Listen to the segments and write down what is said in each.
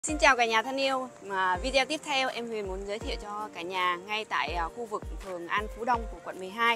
Xin chào cả nhà thân yêu. Video tiếp theo em Huyền muốn giới thiệu cho cả nhà ngay tại khu vực phường An Phú Đông của quận 12.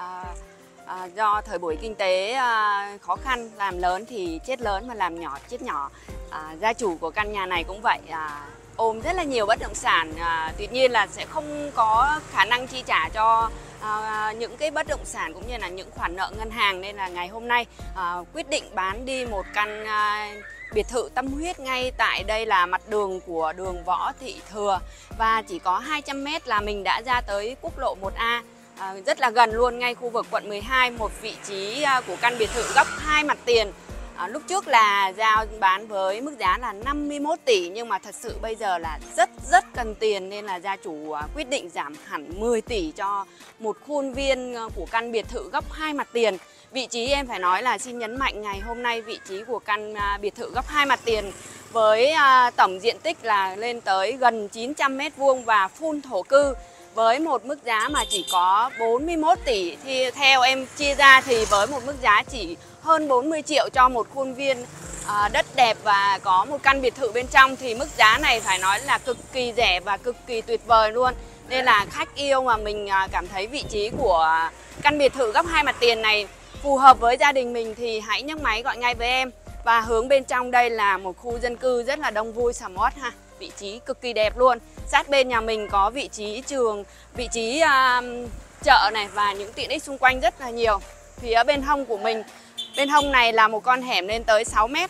Do thời buổi kinh tế khó khăn, làm lớn thì chết lớn mà làm nhỏ chết nhỏ. Gia chủ của căn nhà này cũng vậy, ôm rất là nhiều bất động sản, tuy nhiên là sẽ không có khả năng chi trả cho những cái bất động sản cũng như là những khoản nợ ngân hàng, nên là ngày hôm nay quyết định bán đi một căn biệt thự tâm huyết ngay tại đây là mặt đường của đường Võ Thị Thừa, và chỉ có 200 m là mình đã ra tới quốc lộ 1A, rất là gần luôn, ngay khu vực quận 12. Một vị trí của căn biệt thự góc 2 mặt tiền. Lúc trước là giao bán với mức giá là 51 tỷ, nhưng mà thật sự bây giờ là rất cần tiền, nên là gia chủ quyết định giảm hẳn 10 tỷ cho một khuôn viên của căn biệt thự góc 2 mặt tiền. Vị trí em phải nói là xin nhấn mạnh ngày hôm nay vị trí của căn biệt thự góc 2 mặt tiền với tổng diện tích là lên tới gần 900 m² và full thổ cư, với một mức giá mà chỉ có 41 tỷ. Thì theo em chia ra thì với một mức giá chỉ hơn 40 triệu cho một khuôn viên đất đẹp và có một căn biệt thự bên trong, thì mức giá này phải nói là cực kỳ rẻ và cực kỳ tuyệt vời luôn. Nên là khách yêu mà mình cảm thấy vị trí của căn biệt thự góc 2 mặt tiền này phù hợp với gia đình mình thì hãy nhấc máy gọi ngay với em. Và hướng bên trong đây là một khu dân cư rất là đông vui sầm uất ha. Vị trí cực kỳ đẹp luôn. Sát bên nhà mình có vị trí trường, vị trí chợ này và những tiện ích xung quanh rất là nhiều. Phía bên hông của mình, bên hông này là một con hẻm lên tới 6 m,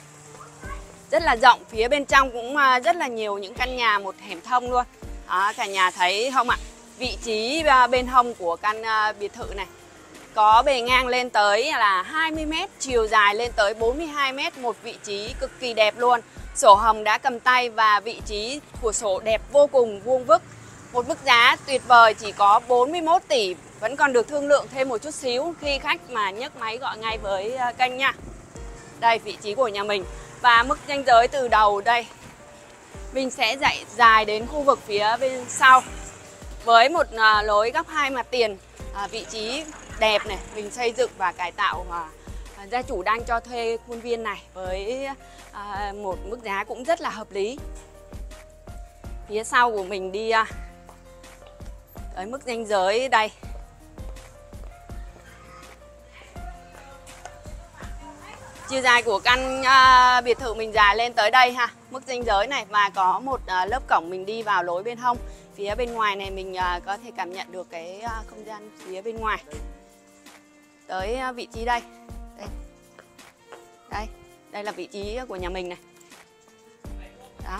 rất là rộng. Phía bên trong cũng rất là nhiều những căn nhà, một hẻm thông luôn. Cả nhà thấy không ạ? Vị trí bên hông của căn biệt thự này có bề ngang lên tới là 20 m, chiều dài lên tới 42 m, một vị trí cực kỳ đẹp luôn. Sổ hồng đã cầm tay và vị trí của sổ đẹp vô cùng, vuông vức. Một mức giá tuyệt vời chỉ có 41 tỷ, vẫn còn được thương lượng thêm một chút xíu khi khách mà nhấc máy gọi ngay với kênh nha. Đây vị trí của nhà mình và mức ranh giới từ đầu đây mình sẽ dạy dài đến khu vực phía bên sau với một lối góc 2 mặt tiền. Vị trí đẹp này, mình xây dựng và cải tạo mà gia chủ đang cho thuê khuôn viên này với một mức giá cũng rất là hợp lý. Phía sau của mình đi tới mức ranh giới đây. Chiều dài của căn biệt thự mình dài lên tới đây ha, mức ranh giới này, và có một lớp cổng mình đi vào lối bên hông. Phía bên ngoài này mình có thể cảm nhận được cái không gian phía bên ngoài. Tới vị trí đây. Đây là vị trí của nhà mình này. Đó.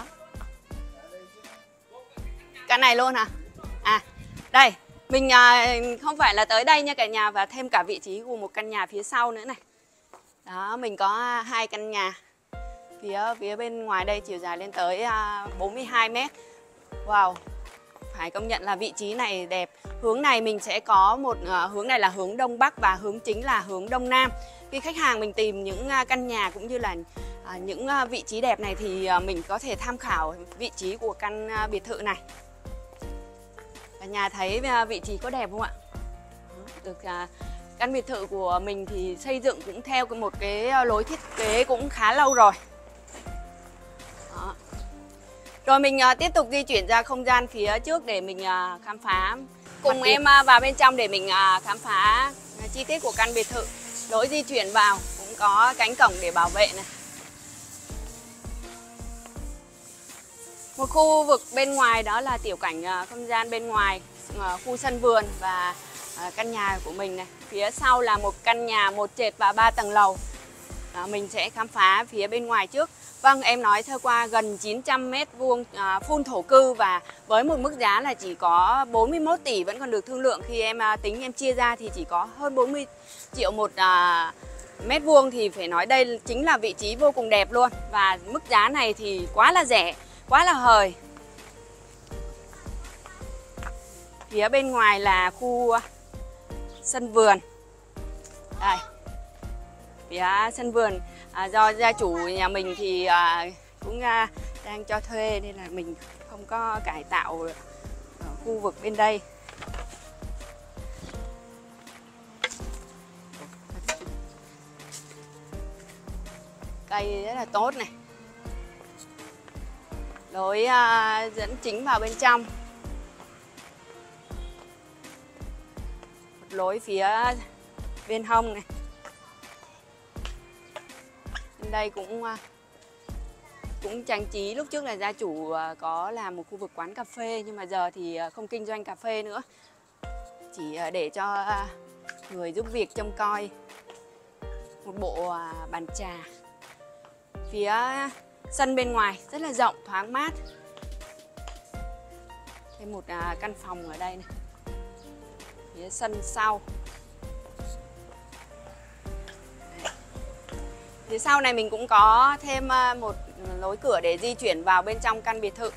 Căn này luôn hả? Đây, mình không phải là tới đây nha cả nhà, và thêm cả vị trí của một căn nhà phía sau nữa này. Đó, mình có hai căn nhà. Phía bên ngoài đây chiều dài lên tới 42 m. Wow. Phải công nhận là vị trí này đẹp. Hướng này mình sẽ có một hướng này là hướng Đông Bắc và hướng chính là hướng Đông Nam. Khi khách hàng mình tìm những căn nhà cũng như là những vị trí đẹp này thì mình có thể tham khảo vị trí của căn biệt thự này. Cả nhà thấy vị trí có đẹp không ạ? Được. Căn biệt thự của mình thì xây dựng cũng theo một cái lối thiết kế cũng khá lâu rồi. Đó. Rồi mình tiếp tục di chuyển ra không gian phía trước để mình khám phá. Cùng em vào bên trong để mình khám phá chi tiết của căn biệt thự. Lối di chuyển vào cũng có cánh cổng để bảo vệ này. Một khu vực bên ngoài đó là tiểu cảnh không gian bên ngoài, khu sân vườn và căn nhà của mình này. Phía sau là một căn nhà 1 trệt và 3 tầng lầu. Mình sẽ khám phá phía bên ngoài trước. Vâng, em nói sơ qua gần 900 m² full thổ cư và với một mức giá là chỉ có 41 tỷ, vẫn còn được thương lượng. Khi em tính em chia ra thì chỉ có hơn 40 triệu một mét vuông, thì phải nói đây chính là vị trí vô cùng đẹp luôn. Và mức giá này thì quá là rẻ, quá là hời. Phía bên ngoài là khu sân vườn. Đây. Phía sân vườn do gia chủ nhà mình thì cũng đang cho thuê nên là mình không có cải tạo ở khu vực bên đây. Cây rất là tốt này. lối dẫn chính vào bên trong. Một lối phía bên hông này. Bên đây cũng trang trí. Lúc trước là gia chủ có làm một khu vực quán cà phê, nhưng mà giờ thì không kinh doanh cà phê nữa, chỉ để cho người giúp việc trông coi. Một bộ bàn trà. Phía sân bên ngoài rất là rộng, thoáng mát. Thêm một căn phòng ở đây này. Phía sân sau. Phía sau này mình cũng có thêm một lối cửa để di chuyển vào bên trong căn biệt thự.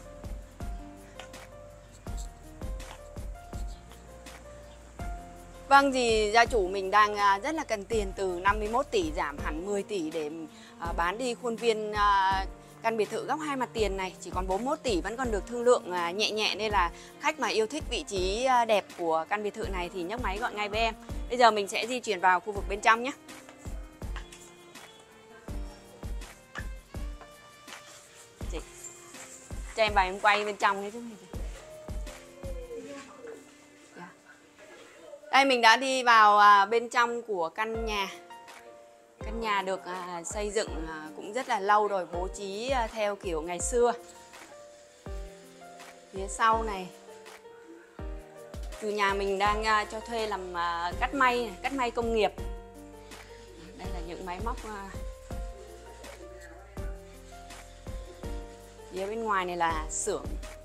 Vâng, thì gia chủ mình đang rất là cần tiền, từ 51 tỷ giảm hẳn 10 tỷ để bán đi khuôn viên căn biệt thự góc 2 mặt tiền này. Chỉ còn 41 tỷ vẫn còn được thương lượng nhẹ nhẹ, nên là khách mà yêu thích vị trí đẹp của căn biệt thự này thì nhấc máy gọi ngay với em. Bây giờ mình sẽ di chuyển vào khu vực bên trong nhé. Cho em vào em quay bên trong đấy chứ. Đây, mình đã đi vào bên trong của căn nhà. Căn nhà được xây dựng cũng rất là lâu rồi, bố trí theo kiểu ngày xưa. Phía sau này, chủ nhà mình đang cho thuê làm cắt may công nghiệp. Đây là những máy móc. Phía bên ngoài này là xưởng.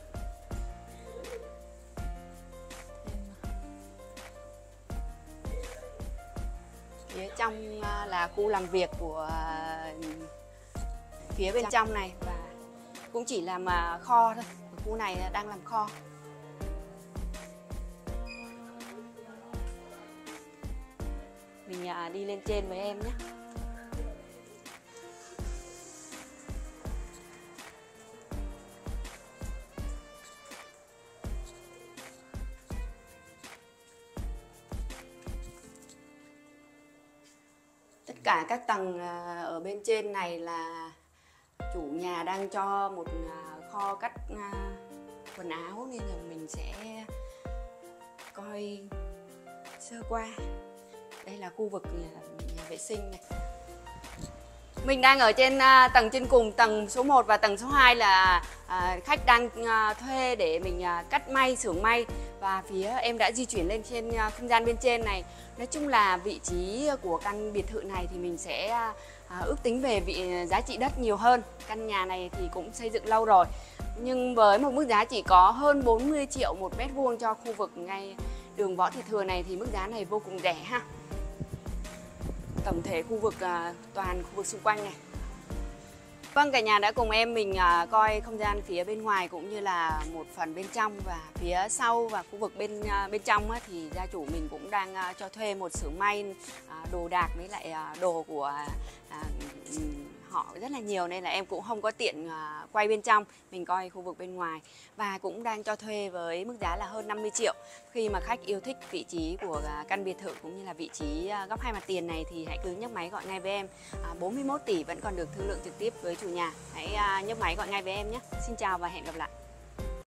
Phía trong là khu làm việc của phía bên trong này, và cũng chỉ làm kho thôi. Khu này đang làm kho. Mình đi lên trên với em nhé. Tất cả các tầng ở bên trên này là chủ nhà đang cho một kho cắt quần áo, nên là mình sẽ coi sơ qua. Đây là khu vực nhà vệ sinh này. Mình đang ở trên tầng trên cùng, tầng số 1 và tầng số 2 là khách đang thuê để mình cắt may, xưởng may. Và phía em đã di chuyển lên trên không gian bên trên này. Nói chung là vị trí của căn biệt thự này thì mình sẽ ước tính về giá trị đất nhiều hơn. Căn nhà này thì cũng xây dựng lâu rồi, nhưng với một mức giá chỉ có hơn 40 triệu một mét vuông cho khu vực ngay đường Võ Thị Thừa này thì mức giá này vô cùng rẻ ha. Tổng thể khu vực toàn khu vực xung quanh này. Vâng, cả nhà đã cùng em mình coi không gian phía bên ngoài cũng như là một phần bên trong, và phía sau và khu vực bên trong thì gia chủ mình cũng đang cho thuê một xưởng may đồ đạc với lại đồ của họ rất là nhiều, nên là em cũng không có tiện quay bên trong, mình coi khu vực bên ngoài. Và cũng đang cho thuê với mức giá là hơn 50 triệu. Khi mà khách yêu thích vị trí của căn biệt thự cũng như là vị trí góc 2 mặt tiền này thì hãy cứ nhấc máy gọi ngay với em. 41 tỷ vẫn còn được thương lượng trực tiếp với chủ nhà. Hãy nhấc máy gọi ngay với em nhé. Xin chào và hẹn gặp lại.